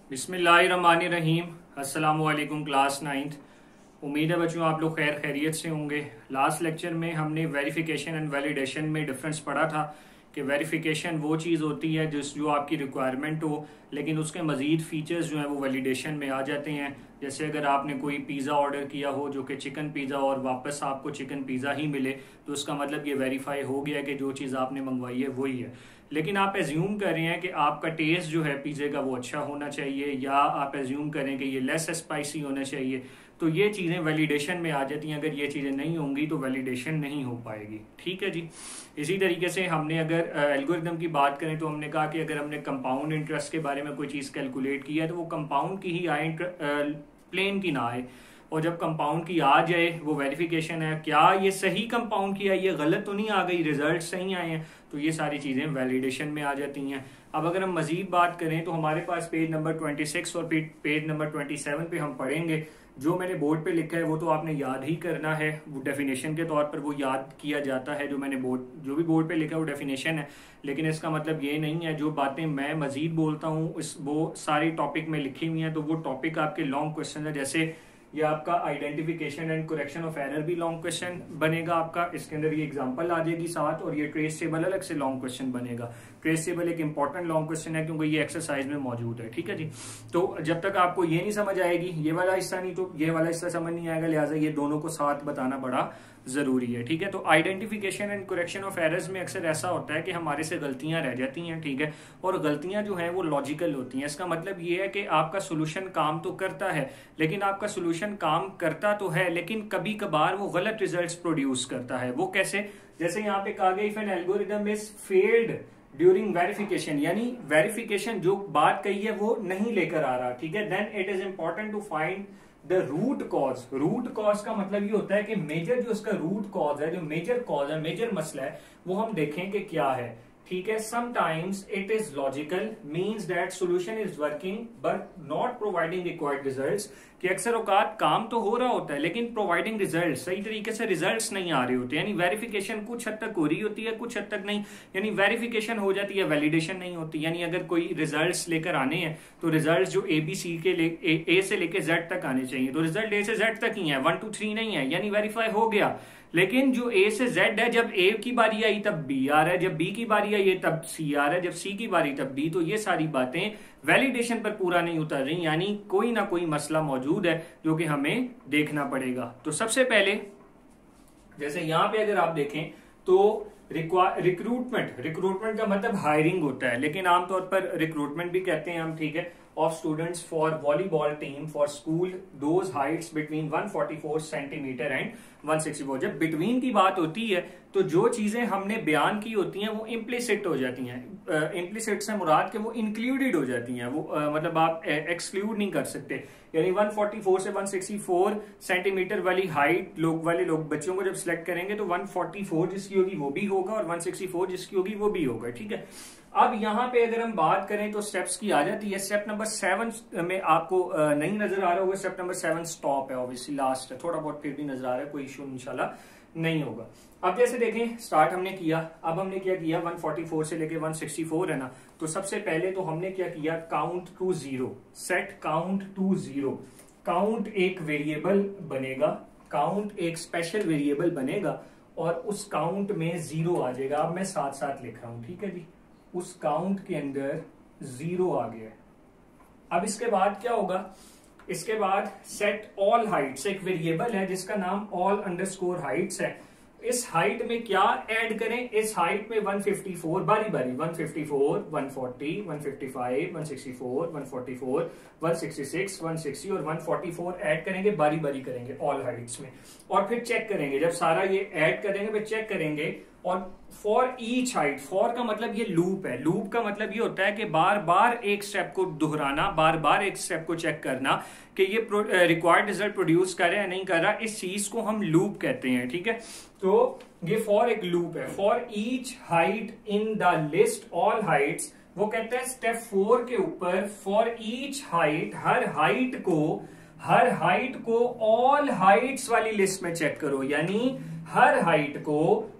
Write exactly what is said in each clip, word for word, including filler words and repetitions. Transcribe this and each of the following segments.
बिस्मिल्लाहिर्रहमानिर्रहीम। अस्सलामुअलैकुम class ninth. उम्मीद है बच्चों आप लोग खैर खैरियत से होंगे। लास्ट लेक्चर में हमने वेरिफिकेशन एंड वैलिडेशन में डिफरेंस पढ़ा था कि वेरिफिकेशन वो चीज़ होती है जिस जो आपकी रिक्वायरमेंट हो, लेकिन उसके मज़ीद फीचर्स जो हैं वो वैलिडेशन में आ जाते हैं। जैसे अगर आपने कोई पिज़्ज़ा ऑर्डर किया हो जो कि चिकन पिज़्ज़ा और वापस आपको चिकन पिज़्ज़ा ही मिले, तो उसका मतलब ये वेरीफाई हो गया कि जो चीज़ आपने मंगवाई है वही है। लेकिन आप एज्यूम कर रहे हैं कि आपका टेस्ट जो है पिज़्ज़े का वो अच्छा होना चाहिए, या आप एज्यूम करें कि ये लेस स्पाइसी होना चाहिए, तो ये चीज़ें वैलिडेशन में आ जाती हैं। अगर ये चीज़ें नहीं होंगी तो वैलिडेशन नहीं हो पाएगी। ठीक है जी। इसी तरीके से हमने अगर एल्गोरिदम की बात करें तो हमने कहा कि अगर हमने कंपाउंड इंटरेस्ट के बारे में कोई चीज़ कैलकुलेट की है तो वो कंपाउंड की ही आए, प्लेन की ना आए। और जब कंपाउंड की आ जाए वो वेरिफिकेशन है, क्या ये सही कंपाउंड की है, ये गलत तो नहीं आ गई, रिजल्ट सही आए हैं, तो ये सारी चीज़ें वैलिडेशन में आ जाती हैं। अब अगर हम मजीद बात करें तो हमारे पास पेज नंबर छब्बीस और पेज नंबर सत्ताईस पे हम पढ़ेंगे। जो मैंने बोर्ड पे लिखा है वो तो आपने याद ही करना है, वो डेफिनेशन के तौर पर वो याद किया जाता है। जो मैंने बोर्ड जो भी बोर्ड पे लिखा है वो डेफिनेशन है, लेकिन इसका मतलब ये नहीं है जो बातें मैं मजीद बोलता हूँ इस वो सारी टॉपिक में लिखी हुई हैं, तो वो टॉपिक आपके लॉन्ग क्वेश्चन है। जैसे ये आपका identification and correction of error भी लॉन्ग क्वेश्चन बनेगा आपका, इसके अंदर ये एग्जांपल आ जाएगी साथ, और ये ट्रेस टेबल अलग से लॉन्ग क्वेश्चन बनेगा। ट्रेस टेबल एक इंपॉर्टेंट लॉन्ग क्वेश्चन है क्योंकि ये एक्सरसाइज में मौजूद है। ठीक है जी। तो जब तक आपको ये नहीं समझ आएगी, ये वाला हिस्सा नहीं तो ये वाला हिस्सा समझ नहीं आएगा, लिहाजा ये दोनों को साथ बताना बड़ा जरूरी है। ठीक है। तो identification and correction of errors में अक्सर ऐसा होता है कि हमारे से गलतियां रह जाती हैं। ठीक है। और गलतियां जो हैं वो लॉजिकल होती हैं। इसका मतलब ये है कि आपका सोल्यूशन काम तो करता है, लेकिन आपका सोल्यूशन काम करता तो है लेकिन कभी कभार वो गलत रिजल्ट्स प्रोड्यूस करता है। वो कैसे? जैसे यहाँ पे कहा गया if an algorithm is failed during verification, यानी वेरिफिकेशन जो बात कही है वो नहीं लेकर आ रहा। ठीक है। Then it is important to find the root cause. Root cause का मतलब ये होता है कि मेजर जो उसका रूट कॉज है, जो मेजर कॉज है, मेजर मसला है, वो हम देखें कि क्या है। ठीक है। Sometimes it is logical means that solution is working but not providing required results, कि अक्सर औकात काम तो हो रहा होता है लेकिन प्रोवाइडिंग रिजल्ट सही तरीके से रिजल्ट्स नहीं आ रहे होते। यानी वेरिफिकेशन कुछ हद तक हो रही होती है, कुछ हद तक नहीं। यानी वेरिफिकेशन हो जाती है, वैलिडेशन नहीं होती। यानी अगर कोई रिजल्ट्स लेकर आने हैं तो रिजल्ट्स जो ए बी सी के ले, ए, ए से लेकर जेड तक आने चाहिए, तो रिजल्ट ए से जेड तक ही है, वन टू थ्री नहीं है, यानी वेरीफाई हो गया। लेकिन जो ए से जेड है, जब ए की बारी आई तब बी आ रहा है, जब बी की बारी आई तब सी आ रहा है, जब सी की बारी तब डी, तो ये सारी बातें वैलिडेशन पर पूरा नहीं उतर रही। यानी कोई ना कोई मसला मौजूद है जो कि हमें देखना पड़ेगा। तो सबसे पहले जैसे यहां पे अगर आप देखें तो रिक्रूटमेंट, रिक्रूटमेंट का मतलब हायरिंग होता है, लेकिन आमतौर पर रिक्रूटमेंट भी कहते हैं हम। ठीक है। Of students for volleyball team for school those heights between one forty four centimetre and one sixty four. जब बिटवीन की बात होती है तो जो चीजें हमने बयान की होती हैं वो इम्प्लिसिट हो जाती हैं। इम्प्लिसिट से मुराद के वो इंक्लूडेड हो जाती हैं, वो uh, मतलब आप एक्सक्लूड नहीं कर सकते। यानी वन फोर्टी फोर से वन सिक्सटी फोर सेंटीमीटर वाली हाइट लोग वाले लोग बच्चों को जब सिलेक्ट करेंगे तो वन फोर्टी फोर जिसकी होगी वो भी होगा और वन सिक्सटी फोर जिसकी होगी वो भी होगा। ठीक है। अब यहाँ पे अगर हम बात करें तो स्टेप्स की आ जाती है। स्टेप नंबर सेवन में आपको नहीं नजर आ रहा होगा, स्टेप नंबर सेवन स्टॉप है, ऑब्वियसली लास्ट है, थोड़ा बहुत फिर भी नजर आ रहा है, कोई इशू इंशाल्लाह नहीं होगा। अब जैसे देखें स्टार्ट हमने किया, अब हमने क्या किया, वन फोर्टी फोर से लेके वन सिक्सटी फोर है ना, तो सबसे पहले तो हमने क्या किया, count to zero, set count to zero. Count एक वेरिएबल बनेगा, काउंट एक स्पेशल वेरिएबल बनेगा और उस काउंट में जीरो आ जाएगा। अब मैं साथ साथ लिख रहा हूं। ठीक है जी। उस काउंट के अंदर जीरो आ गया। अब इसके बाद क्या होगा, इसके बाद सेट ऑल हाइट्स, एक वेरिएबल है जिसका नाम ऑल अंडरस्कोर हाइट्स है। इस हाइट में क्या ऐड करें, इस हाइट में वन फिफ्टी फोर बारी बारी, one fifty four, one forty, one fifty five, one sixty four, one forty four, one sixty six, one sixty और वन फोर्टी फोर ऐड करेंगे, बारी बारी करेंगे ऑल हाइट्स में, और फिर चेक करेंगे। जब सारा ये ऐड करेंगे फिर चेक करेंगे। और फॉर ईच हाइट, फॉर का मतलब ये लूप है, लूप का मतलब ये होता है कि बार बार एक स्टेप को दोहराना, बार बार एक स्टेप को चेक करना कि ये रिक्वायर्ड रिजल्ट प्रोड्यूस कर रहा है नहीं कर रहा, इस चीज को हम लूप कहते हैं। ठीक है। तो ये फॉर एक लूप है। For each height in the list all heights, वो कहता है स्टेप फोर के ऊपर फॉर ईच हाइट, हर हाइट को हर हाइट को ऑल हाइट्स वाली लिस्ट में चेक करो। यानी हर हाइट को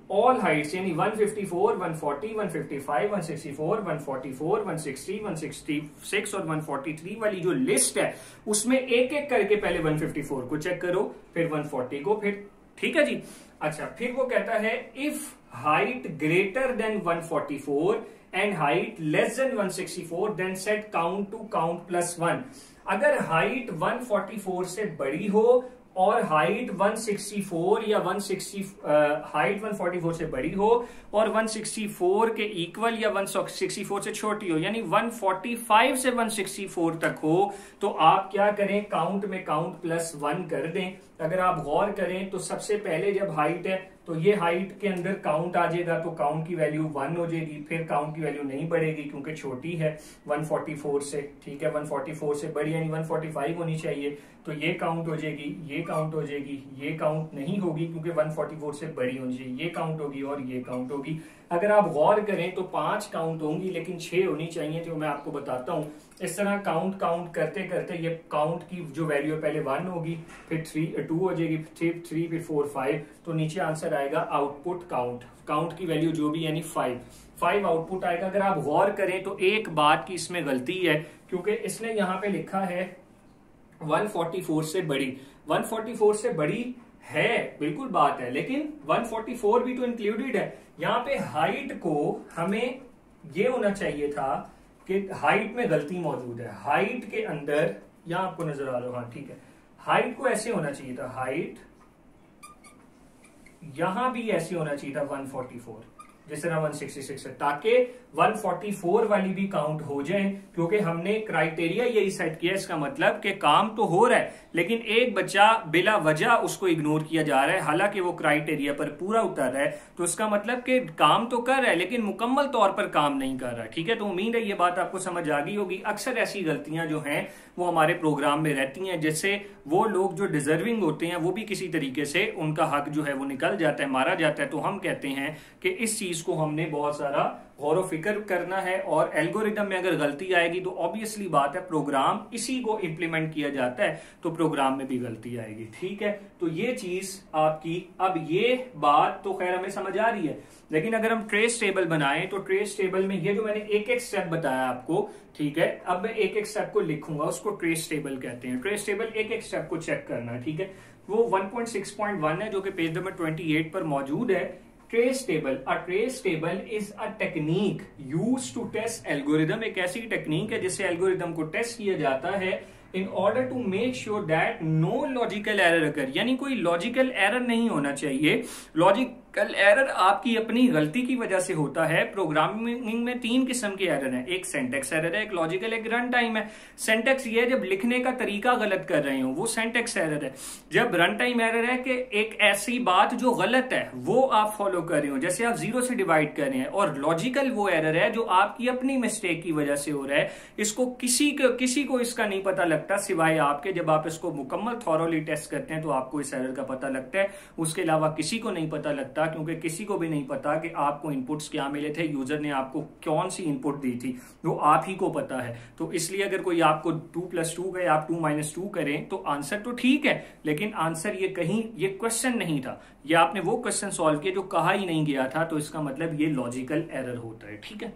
ऑल हाइट्स यानी one fifty four, one forty, one fifty five, one sixty four, one forty four, one sixty, one sixty six और वन फोर्टी थ्री वाली जो लिस्ट है उसमें एक एक करके पहले वन फिफ्टी फोर को चेक करो, फिर वन फोर्टी को, फिर ठीक है जी। अच्छा, फिर वो कहता है if height greater than one forty four and height less than one sixty four then set count to count plus one. अगर हाइट वन फोर्टी फोर से बड़ी हो और हाइट वन सिक्सटी फोर या one sixty height one forty four से बड़ी हो और वन सिक्सटी फोर के इक्वल या वन सिक्सटी फोर से छोटी हो, यानी वन फोर्टी फाइव से वन सिक्सटी फोर तक हो, तो आप क्या करें, काउंट में काउंट प्लस वन कर दें। अगर आप गौर करें तो सबसे पहले जब हाइट है तो ये हाइट के अंदर काउंट आ जाएगा, तो काउंट की वैल्यू वन हो जाएगी, फिर काउंट की वैल्यू नहीं बढ़ेगी क्योंकि छोटी है वन फोर्टी फोर से, ठीक है, वन फोर्टी फोर से बड़ी यानी वन फोर्टी फाइव होनी चाहिए, तो ये काउंट हो जाएगी, ये काउंट हो जाएगी, ये काउंट नहीं होगी क्योंकि वन फोर्टी फोर से बड़ी होनी चाहिए, ये काउंट होगी और ये काउंट होगी। अगर आप गौर करें तो पांच काउंट होंगी लेकिन छह होनी चाहिए, तो मैं आपको बताता हूं। इस तरह काउंट काउंट करते करते ये काउंट की जो वैल्यू है पहले वन होगी, फिर थ्री टू हो जाएगी, फिर थ्री, फिर फोर, फाइव, तो नीचे आंसर आएगा आउटपुट काउंट, काउंट की वैल्यू जो भी यानी फाइव, फाइव आउटपुट आएगा। अगर आप गौर करें तो एक बात की इसमें गलती है क्योंकि इसने यहाँ पे लिखा है वन फोर्टी फोर से बड़ी, वन फोर्टी फोर से बड़ी है, बिल्कुल बात है, लेकिन वन फोर्टी फोर भी तो इंक्लूडेड है। यहाँ पे हाइट को हमें ये होना चाहिए था कि हाइट में गलती मौजूद है, हाइट के अंदर यहां आपको नजर आ रहा हो, हाँ ठीक है, हाइट को ऐसे होना चाहिए था, हाइट यहां भी ऐसे होना चाहिए था वन फोर्टी फोर जिस तरह वन सिक्सटी सिक्स है, ताकि वन फोर्टी फोर वाली भी काउंट हो जाए, क्योंकि हमने क्राइटेरिया यही सेट किया। इसका मतलब कि काम तो हो रहा है लेकिन एक बच्चा बिला वजह उसको इग्नोर किया जा रहा है, हालांकि वो क्राइटेरिया पर पूरा उतर रहा है, तो इसका मतलब कि काम तो कर रहा है लेकिन मुकम्मल तौर पर काम नहीं कर रहा। ठीक है, तो उम्मीद है ये बात आपको समझ आ गई होगी। अक्सर ऐसी गलतियां जो हैं वो हमारे प्रोग्राम में रहती हैं, जैसे वो लोग जो डिजर्विंग होते हैं वो भी किसी तरीके से उनका हक जो है वो निकल जाता है, मारा जाता है। तो हम कहते हैं कि इस चीज को हमने बहुत सारा गौर व फिक्र करना है, और एल्गोरिदम में अगर गलती आएगी तो ऑब्वियसली बात है प्रोग्राम इसी को इंप्लीमेंट किया जाता है तो प्रोग्राम में भी गलती आएगी। ठीक है, तो ये चीज आपकी, अब ये बात तो खैर हमें समझ आ रही है, लेकिन अगर हम ट्रेस टेबल बनाएं तो ट्रेस टेबल में ये जो मैंने एक एक स्टेप बताया आपको, ठीक है, अब मैं एक एक स्टेप को लिखूंगा, उसको ट्रेस टेबल कहते हैं। ट्रेस टेबल एक एक स्टेप को चेक करना, ठीक है, वो one point six point one है जो कि पेज नंबर ट्वेंटी एट पर मौजूद है। Trace table, a trace table is a technique use to test algorithm, एक ऐसी टेक्निक है जिससे एल्गोरिदम को टेस्ट किया जाता है in order to make sure that no logical error occur, यानी कोई लॉजिकल एरर नहीं होना चाहिए। लॉजिकल एरर आपकी अपनी गलती की वजह से होता है। प्रोग्रामिंग में तीन किस्म के एरर हैं, एक सेंटेक्स एरर है, एक लॉजिकल, एक रन टाइम है। सेंटेक्स ये है जब लिखने का तरीका गलत कर रहे हो, वो सेंटेक्स एरर है। जब रन टाइम एरर है कि एक ऐसी बात जो गलत है वो आप फॉलो कर रहे हो, जैसे आप जीरो से डिवाइड कर रहे हैं। और लॉजिकल वो एरर है जो आपकी अपनी मिस्टेक की वजह से हो रहा है, इसको किसी को किसी को इसका नहीं पता लगता सिवाय आपके। जब आप इसको मुकम्मल थॉरोली टेस्ट करते हैं तो आपको इस एरर का पता लगता है, उसके अलावा किसी को नहीं पता लगता, क्योंकि किसी को भी नहीं पता कि आपको इनपुट्स क्या मिले थे, यूजर ने आपको कौन सी इनपुट दी थी, वो आप ही को पता है। तो इसलिए अगर कोई आपको टू प्लस टू का आप टू माइनस टू करें तो आंसर तो ठीक है, लेकिन आंसर ये कहीं ये क्वेश्चन नहीं था, ये आपने वो क्वेश्चन सॉल्व किया जो कहा ही नहीं गया था, तो इसका मतलब ये लॉजिकल एरर होता है। ठीक है,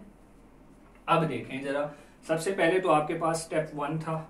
अब देखें जरा, सबसे पहले तो आपके पास स्टेप वन था,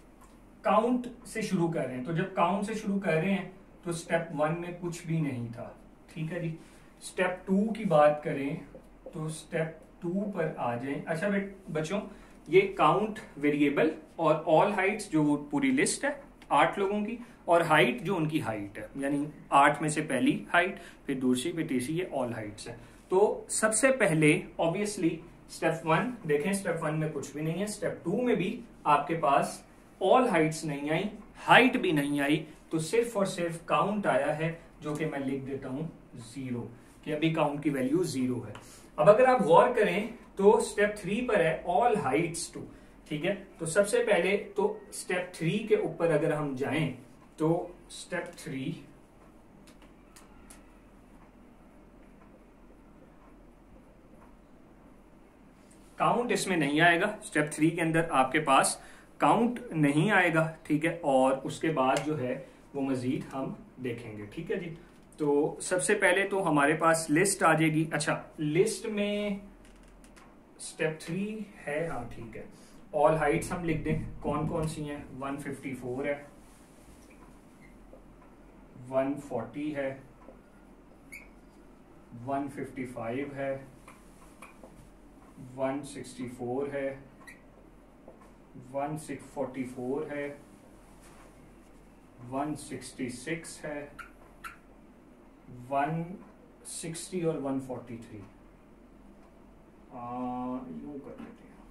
काउंट से शुरू कर रहे हैं। तो जब काउंट से शुरू कर रहे हैं तो स्टेप वन में कुछ भी नहीं था। ठीक है जी, स्टेप टू की बात करें तो स्टेप टू पर आ जाएं। अच्छा बेट बच्चों, ये काउंट वेरिएबल और ऑल हाइट्स जो वो पूरी लिस्ट है आठ लोगों की, और हाइट जो उनकी हाइट है, यानी आठ में से पहली हाइट, फिर दूसरी, फिर तीसरी, ये ऑल हाइट्स है। तो सबसे पहले ऑब्वियसली स्टेप वन देखें, स्टेप वन में कुछ भी नहीं है। स्टेप टू में भी आपके पास ऑल हाइट्स नहीं आई, हाइट भी नहीं आई, तो सिर्फ और सिर्फ काउंट आया है, जो कि मैं लिख देता हूं जीरो, कि अभी काउंट की वैल्यू जीरो है। अब अगर आप गौर करें तो स्टेप थ्री पर है ऑल हाइट्स टू। ठीक है, तो सबसे पहले तो स्टेप थ्री के ऊपर अगर हम जाएं तो स्टेप थ्री, काउंट इसमें नहीं आएगा, स्टेप थ्री के अंदर आपके पास काउंट नहीं आएगा। ठीक है, और उसके बाद जो है वो मजीद हम देखेंगे। ठीक है जी, तो सबसे पहले तो हमारे पास लिस्ट आ जाएगी। अच्छा, लिस्ट में स्टेप थ्री है, हाँ ठीक है। ऑल हाइट्स हम लिख दें, कौन कौन सी हैं। वन फिफ्टी फोर है, वन फोर्टी है, वन फिफ्टी फाइव है, वन सिक्सटी फोर है, वन फोर्टी फोर है, वन सिक्सटी सिक्स है, वन सिक्सटी और वन फोर्टी थ्री। यूं कर लेते हैं,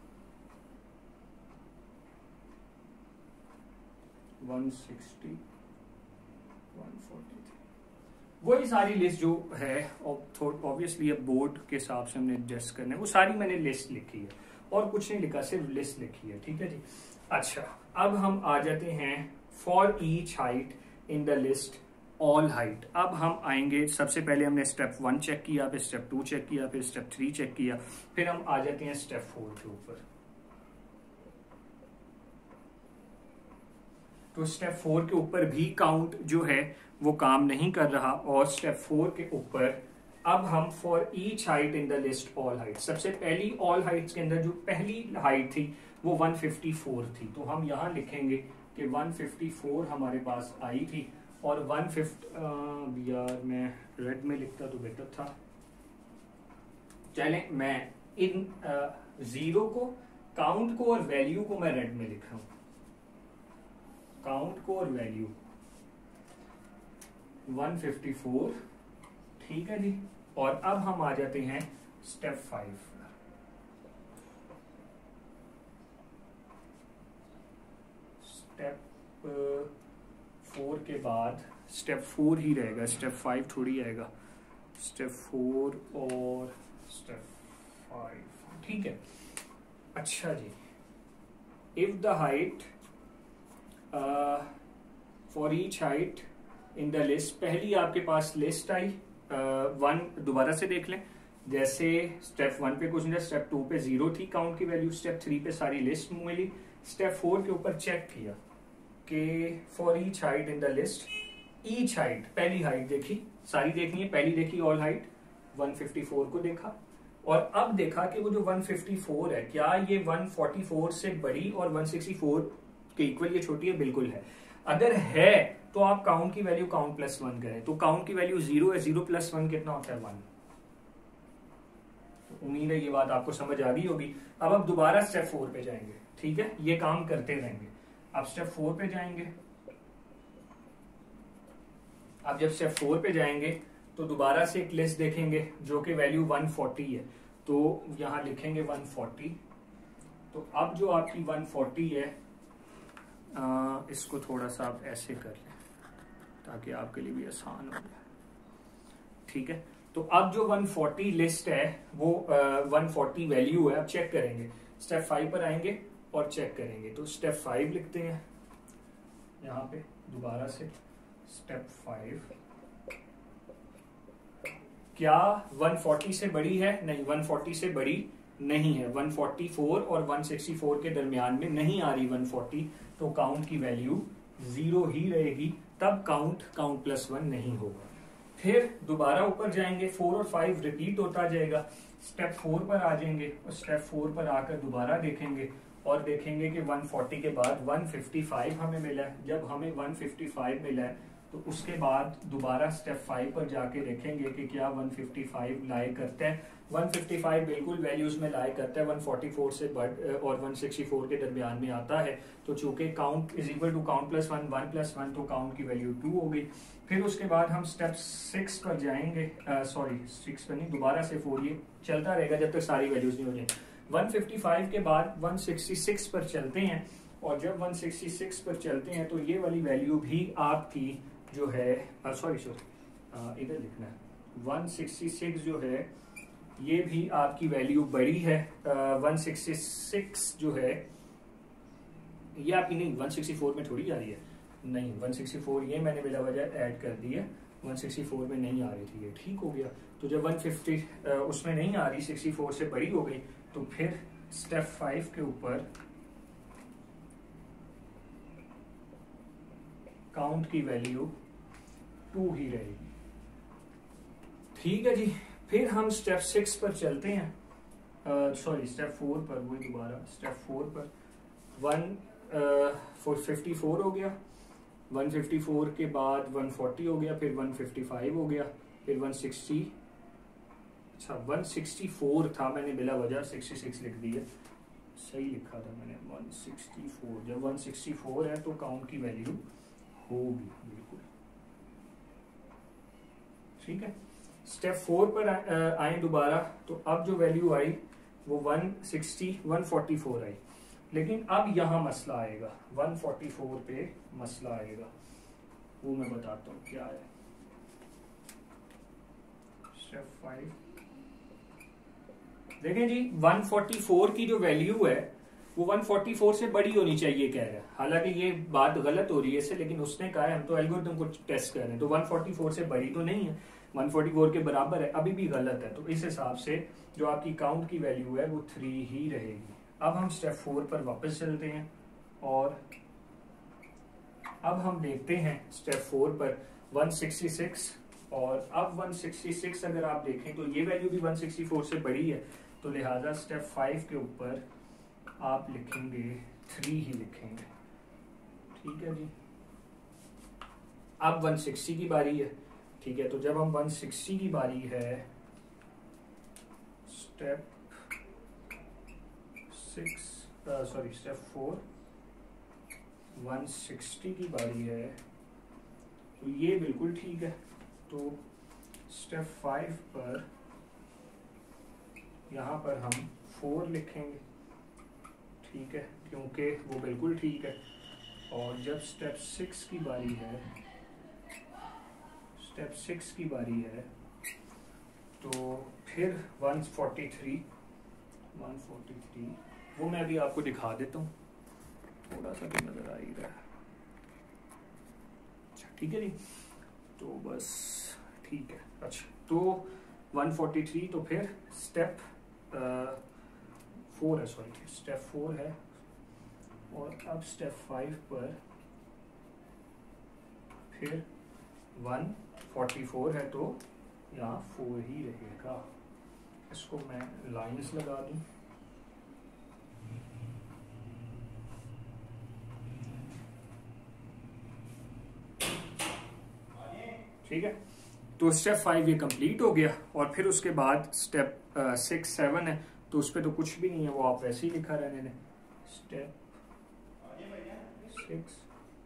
one sixty, one forty three, वही सारी लिस्ट जो है। ऑब्वियसली अब बोर्ड के हिसाब से हमने एडजस्ट करना है, वो सारी मैंने लिस्ट लिखी है और कुछ नहीं लिखा, सिर्फ लिस्ट लिखी है, ठीक है जी। अच्छा, अब हम आ जाते हैं for each height in the list all height. अब हम आएंगे, सबसे पहले हमने स्टेप वन चेक किया, फिर स्टेप टू चेक किया, फिर स्टेप थ्री चेक किया, फिर हम आ जाते हैं स्टेप फोर के ऊपर। तो स्टेप फोर के ऊपर भी काउंट जो है वो काम नहीं कर रहा, और स्टेप फोर के ऊपर अब हम for each height in the list all height, सबसे पहली ऑल हाइट्स के अंदर जो पहली हाइट थी वो वन फिफ्टी फोर थी, तो हम यहां लिखेंगे कि वन फिफ्टी फोर हमारे पास आई थी। और वन फिफ्टी यार मैं रेड में लिखता तो बेटर था, चलें मैं इन जीरो को, काउंट को और वैल्यू को मैं रेड में लिख रहा हूं, काउंट को और वैल्यू वन फिफ्टी फोर, ठीक है जी। और अब हम आ जाते हैं स्टेप फाइव। स्टेप फोर के बाद स्टेप फोर ही रहेगा, स्टेप फाइव थोड़ी आएगा, स्टेप फोर और स्टेप फाइव, ठीक है। अच्छा जी, if the height for each height in the list, पहली आपके पास लिस्ट आई वन, uh, दोबारा से देख लें, जैसे स्टेप वन पे कुछ नहीं, स्टेप टू पे जीरो थी काउंट की वैल्यू, स्टेप थ्री पे सारी लिस्ट मिली, स्टेप फोर के ऊपर चेक किया कि for each height in the list, each height पहली हाइट देखी, सारी देखनी है, पहली देखी all height, one fifty four को देखा, और अब देखा कि वो जो वन फिफ्टी फोर है क्या ये वन फोर्टी फोर से बड़ी और वन सिक्सटी फोर के इक्वल, ये छोटी है, बिल्कुल है। अगर है तो आप काउंट की वैल्यू काउंट प्लस वन करें, तो काउंट की वैल्यू जीरो है, जीरो प्लस वन कितना होता है, वन। तो उम्मीद है ये बात आपको समझ आ गई होगी। अब आप दोबारा स्टेप फोर पे जाएंगे, ठीक है, ये काम करते रहेंगे। आप स्टेप फोर पे जाएंगे, आप जब स्टेप फोर पे जाएंगे तो दोबारा से एक लिस्ट देखेंगे जो कि वैल्यू वन फोर्टी है, तो यहां लिखेंगे वन फोर्टी। तो अब जो आपकी वन फोर्टी है, आ, इसको थोड़ा सा आप ऐसे कर लें ताकि आपके लिए भी आसान हो जाए, ठीक है। तो अब जो वन फोर्टी लिस्ट है वो आ, वन फोर्टी वैल्यू है, अब चेक करेंगे, स्टेप फाइव पर आएंगे और चेक करेंगे। तो स्टेप फाइव लिखते हैं यहाँ पे दोबारा से, स्टेप फाइव, क्या वन फोर्टी से बड़ी है, नहीं, वन फोर्टी से बड़ी नहीं है, वन फोर्टी फोर और वन सिक्सटी फोर के दरमियान में नहीं आ रही वन फोर्टी, तो काउंट की वैल्यू जीरो ही रहेगी, तब काउंट काउंट प्लस वन नहीं होगा। फिर दोबारा ऊपर जाएंगे, फोर और फाइव रिपीट होता जाएगा, स्टेप फोर पर आ जाएंगे और स्टेप फोर पर आकर दोबारा देखेंगे और देखेंगे कि वन फोर्टी के बाद वन फिफ्टी फाइव हमें मिला है। जब हमें वन फिफ्टी फाइव मिला है तो उसके बाद दोबारा स्टेप फाइव पर जाके देखेंगे कि क्या वन फिफ्टी फाइव लाई करते हैं। वन फिफ्टी फाइव बिल्कुल वैल्यूज में लाई करता है, वन फोर्टी फोर से बढ़ और वन सिक्सटी फोर के दरमियान में आता है, तो चूंकि count is equal to count plus one, one plus one, तो काउंट की वैल्यू टू हो गई। फिर उसके बाद हम स्टेप सिक्स पर जाएंगे, सॉरी सिक्स पर नहीं, दोबारा से फोर, ये चलता रहेगा जब तक सारी वैल्यूज नहीं हो जाए। वन फिफ्टी फाइव के बाद वन सिक्सटी सिक्स पर चलते हैं, और जब वन सिक्सटी सिक्स पर चलते हैं तो ये वाली वैल्यू भी आपकी जो है, सॉरी सॉरी इधर लिखना है, वन सिक्सटी सिक्स जो है ये भी आपकी वैल्यू बड़ी है। वन सिक्सटी सिक्स जो है ये आपकी नहीं, वन सिक्सटी फोर में थोड़ी आ रही है, नहीं, वन सिक्सटी फोर ये मैंने बिला वजह ऐड कर दी है, वन सिक्सटी फोर में नहीं आ रही थी, ये ठीक हो गया। तो जब वन फिफ्टी उसमें नहीं आ रही, सिक्सटी फोर से बड़ी हो गई, तो फिर स्टेप फाइव के ऊपर काउंट की वैल्यू टू ही रहेगी, ठीक है जी, फिर हम स्टेप सिक्स पर चलते हैं, सॉरी स्टेप फोर पर, वही दोबारा स्टेप फोर पर। वन फिफ्टी फोर हो गया, वन फिफ्टी फोर के बाद वन फोर्टी हो गया, फिर वन फिफ्टी फाइव हो गया, फिर वन सिक्सटी, अच्छा वन सिक्सटी फोर था, मैंने बिला वजह सिक्सटी सिक्स लिख दिया, सही लिखा था मैंने वन सिक्सटी फोर। जब वन सिक्सटी फोर है तो काउंट की वैल्यू होगी बिल्कुल, ठीक है। स्टेप फोर पर आए दोबारा, तो अब जो वैल्यू आई वो one sixty one forty four आई, लेकिन अब यहां मसला आएगा, वन फोर्टी फोर पे मसला आएगा, वो मैं बताता हूँ क्या है। स्टेप फाइव देखें जी, वन फोर्टी फोर की जो वैल्यू है वो वन फोर्टी फोर से बड़ी होनी चाहिए कह रहा है, हालांकि ये बात गलत हो रही है इससे, लेकिन उसने कहा है हम तो एल्गोरिथम को टेस्ट कर रहे हैं, तो वन फोर्टी फोर से बड़ी तो नहीं है, वन फोर्टी फोर के बराबर है, अभी भी गलत है। तो इस हिसाब से जो आपकी काउंट की वैल्यू है वो थ्री ही रहेगी। अब हम स्टेप फोर पर वापस चलते हैं और अब हम देखते हैं स्टेप फोर पर वन सिक्सटी सिक्स, और अब वन सिक्सटी सिक्स अगर आप देखें तो ये वैल्यू भी वन सिक्सटी फोर से बड़ी है, तो लिहाजा स्टेप फाइव के ऊपर आप लिखेंगे थ्री ही लिखेंगे, ठीक है जी। अब वन सिक्सटी की बारी है, ठीक है, तो जब हम वन सिक्सटी की बारी है, step six sorry step four one sixty की बारी है, तो ये बिल्कुल ठीक है। तो स्टेप फाइव पर यहाँ पर हम फोर लिखेंगे, ठीक है, क्योंकि वो बिल्कुल ठीक है। और जब स्टेप सिक्स की बारी है, स्टेप सिक्स की बारी है, तो फिर one forty three one forty three वो मैं अभी आपको दिखा देता हूँ, थोड़ा सा भी नजर आ ही रहा है, अच्छा ठीक है जी, तो बस ठीक है। अच्छा तो वन फोर्टी थ्री, तो फिर स्टेप फोर है, सॉरी स्टेप फोर है, और अब स्टेप फाइव पर फिर वन फोर्टी फोर है, तो यहाँ फोर ही रहेगा। इसको मैं लाइंस लगा दूं, ठीक है। तो स्टेप फाइव ये कंप्लीट हो गया, और फिर उसके बाद स्टेप सिक्स सेवन है, तो उस पर तो कुछ भी नहीं है, वो आप वैसे ही लिखा रहने दें। स्टेप सिक्स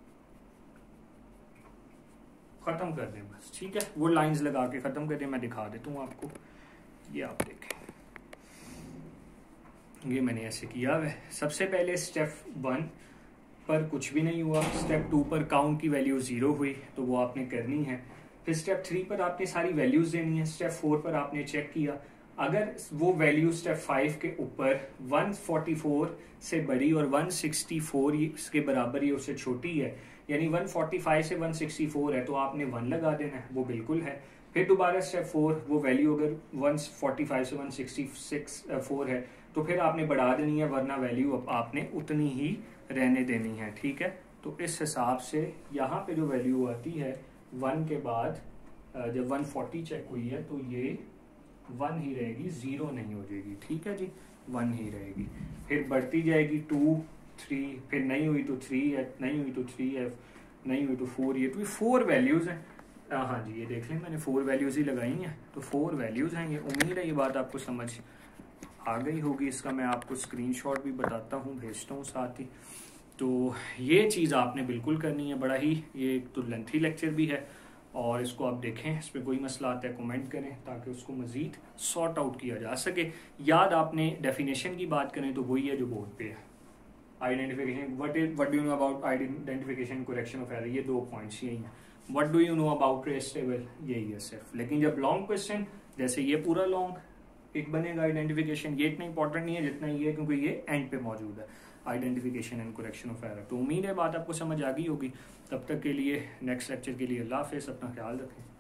खत्म कर दें बस, ठीक है, वो लाइंस लगा के खत्म कर दें, मैं दिखा देता हूँ आपको, ये आप देखें, ये मैंने ऐसे किया है। सबसे पहले स्टेप वन पर कुछ भी नहीं हुआ, स्टेप टू पर काउंट की वैल्यू जीरो हुई, तो वो आपने करनी है। फिर स्टेप थ्री पर आपने सारी वैल्यूज देनी है, स्टेप फोर पर आपने चेक किया, अगर वो वैल्यू स्टेप फाइव के ऊपर वन फोर्टी फोर से बड़ी और वन सिक्सटी फोर के बराबर या उससे छोटी है, यानी वन फोर्टी फाइव से वन सिक्सटी फोर है, तो आपने वन लगा देना है, वो बिल्कुल है। फिर दोबारा स्टेप फोर, वो वैल्यू अगर वन फोर्टी फाइव से वन सिक्सटी सिक्स फोर है, तो फिर आपने बढ़ा देनी है, वरना वैल्यू आपने उतनी ही रहने देनी है, ठीक है। तो इस हिसाब से यहाँ पे जो वैल्यू आती है वन के बाद, जब वन फोर्टी चेक हुई है, तो ये वन ही रहेगी, जीरो नहीं हो जाएगी, ठीक है जी, वन ही रहेगी। फिर बढ़ती जाएगी टू थ्री, फिर नहीं हुई तो थ्री है, नहीं हुई तो थ्री है, नहीं हुई तो फोर है, तो ये फोर वैल्यूज हैं। हाँ जी, ये देख लें मैंने फोर वैल्यूज ही लगाई हैं, तो फोर वैल्यूज हैं ये। उम्मीद है ये बात आपको समझ आ गई होगी। इसका मैं आपको स्क्रीनशॉट भी बताता हूँ, भेजता हूँ साथ ही। तो ये चीज़ आपने बिल्कुल करनी है, बड़ा ही ये एक तो लेंथी लेक्चर भी है, और इसको आप देखें, इस पर कोई मसला आता है कमेंट करें, ताकि उसको मज़ीद सॉर्ट आउट किया जा सके। याद आपने डेफिनेशन की बात करें तो वही है जो बोर्ड पे है, identification, what is what do you know about identification correction of error, ये दो पॉइंट्स यही हैं। What do you know about trace table, यही है सिर्फ। लेकिन जब लॉन्ग क्वेश्चन, जैसे ये पूरा लॉन्ग एक बनेगा आइडेंटिफिकेशन, ये इतना इंपॉर्टेंट नहीं है जितना ये है, क्योंकि ये एंड पे मौजूद है, identification and correction of error. तो उम्मीद है बात आपको समझ आ गई होगी। तब तक के लिए नेक्स्ट लेक्चर के लिए अल्लाह हाफिज़, अपना ख्याल रखें।